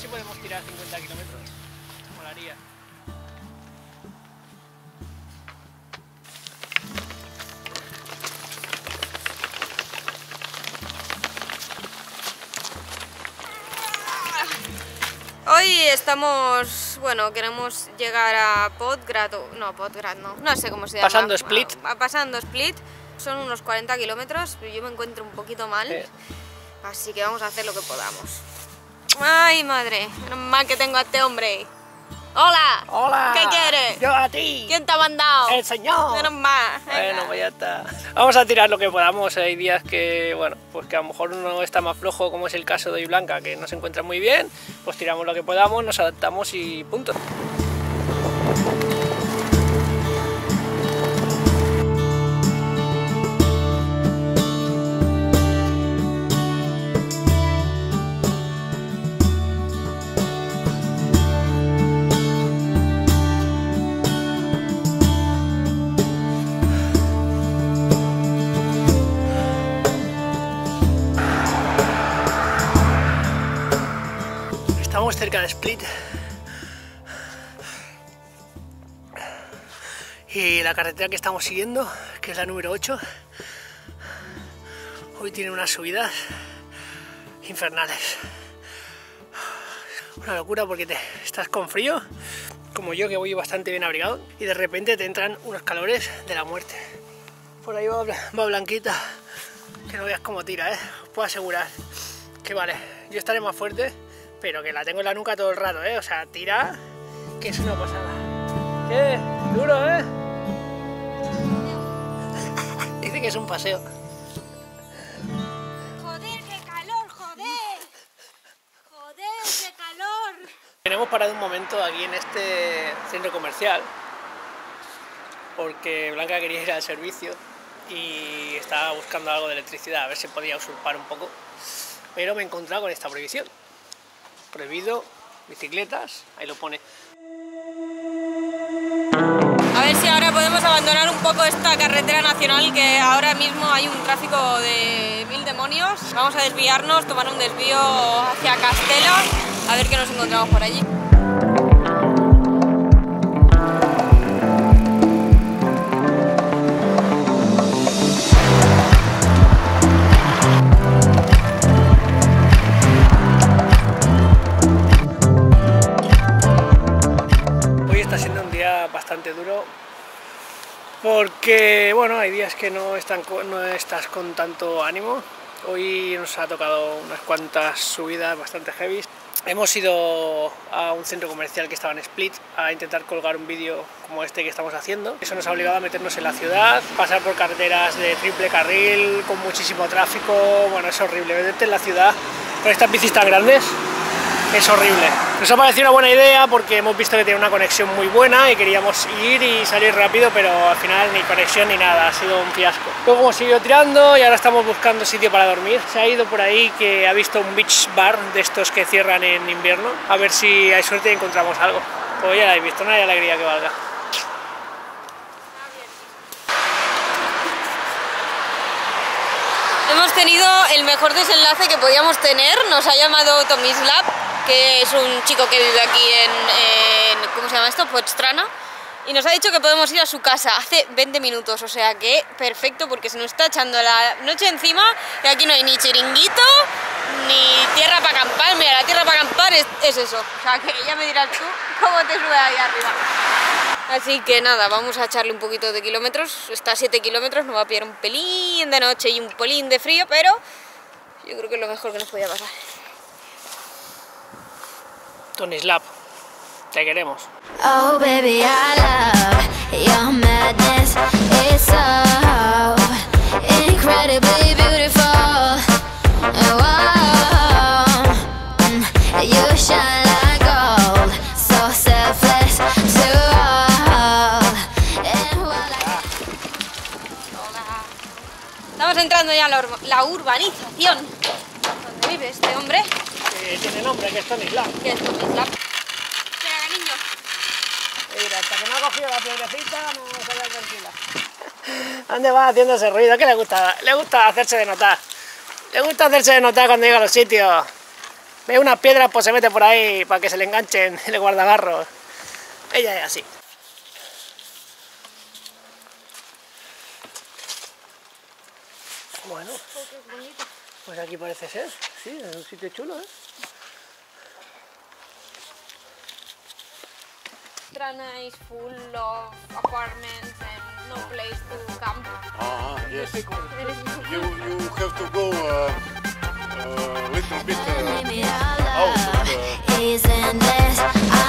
si podemos tirar 50 kilómetros. Molaría. Hoy estamos, bueno, queremos llegar a Podgrad, no sé cómo se llama. Pasando Split. Pasando Split, son unos 40 kilómetros, yo me encuentro un poquito mal, así que vamos a hacer lo que podamos. Ay, madre, menos mal que tengo a este hombre. ¡Hola! ¡Hola! ¿Qué quieres? ¡Yo a ti! ¿Quién te ha mandado? ¡El señor! Menos mal. Bueno, pues ya está. Vamos a tirar lo que podamos. Hay días que, bueno, pues que a lo mejor uno está más flojo, como es el caso de hoy Blanca, que no se encuentra muy bien. Pues tiramos lo que podamos, nos adaptamos y punto. Estamos cerca de Split y la carretera que estamos siguiendo, que es la número 8, hoy tiene unas subidas infernales. Una locura porque estás con frío, como yo que voy bastante bien abrigado, y de repente te entran unos calores de la muerte. Por ahí va Blanquita, que no veas cómo tira, os puedo asegurar que vale, yo estaré más fuerte, pero que la tengo en la nuca todo el rato, o sea, tira, que es una pasada. ¿Qué? Duro, Dice que es un paseo. Joder, qué calor, joder. Joder, qué calor. Hemos parado un momento aquí en este centro comercial, porque Blanca quería ir al servicio y estaba buscando algo de electricidad, a ver si podía usurpar un poco, pero me he encontrado con esta prohibición. Prohibido bicicletas, ahí lo pone. A ver si ahora podemos abandonar un poco esta carretera nacional, que ahora mismo hay un tráfico de mil demonios. Vamos a desviarnos, tomar un desvío hacia Castela, a ver qué nos encontramos por allí. Bastante duro porque, bueno, hay días que no estás con tanto ánimo. Hoy nos ha tocado unas cuantas subidas bastante heavy. Hemos ido a un centro comercial que estaba en Split a intentar colgar un vídeo como este que estamos haciendo. Eso nos ha obligado a meternos en la ciudad, pasar por carreteras de triple carril con muchísimo tráfico. Bueno, es horrible meterte en la ciudad con estas bicis tan grandes. Es horrible. Nos ha parecido una buena idea porque hemos visto que tiene una conexión muy buena y queríamos ir y salir rápido, pero al final ni conexión ni nada, ha sido un fiasco. Luego hemos seguido tirando y ahora estamos buscando sitio para dormir. Se ha ido por ahí que ha visto un beach bar de estos que cierran en invierno, a ver si hay suerte y encontramos algo. Pues ya lo habéis visto, no hay alegría que valga. Hemos tenido el mejor desenlace que podíamos tener, nos ha llamado Tomislav, que es un chico que vive aquí en ¿cómo se llama esto? Podstrana, y nos ha dicho que podemos ir a su casa hace 20 minutos, o sea que perfecto porque se nos está echando la noche encima y aquí no hay ni chiringuito ni tierra para acampar. Mira, la tierra para acampar es eso, o sea que ya me dirás tú cómo te subes ahí arriba. Así que nada, vamos a echarle un poquito de kilómetros, está a 7 kilómetros, nos va a pillar un pelín de noche y un pelín de frío, pero yo creo que es lo mejor que nos podía pasar. Tomislav, te queremos. Oh baby, I love your madness. It's so incredibly beautiful. Oh, you shine like gold, so selfless to all. Hola. Estamos entrando ya a la urbanización donde vive este hombre. Tiene nombre, que es Tomislav. Que es Tomislav. Espera, cariño. Mira, hasta que no ha cogido la piedrecita no se vaya tranquila. ¿Dónde va haciendo ese ruido? ¿Qué le gusta? Le gusta hacerse de notar. Le gusta hacerse de notar cuando llega a los sitios. Ve una piedra, pues se mete por ahí para que se le enganchen el guardagarros. Ella es así. Bueno, pues aquí parece ser, sí, es un sitio chulo, ¿eh? Trana is full of apartments and no place to camp. Yes. You have to go little bit Maybe our out of love is endless.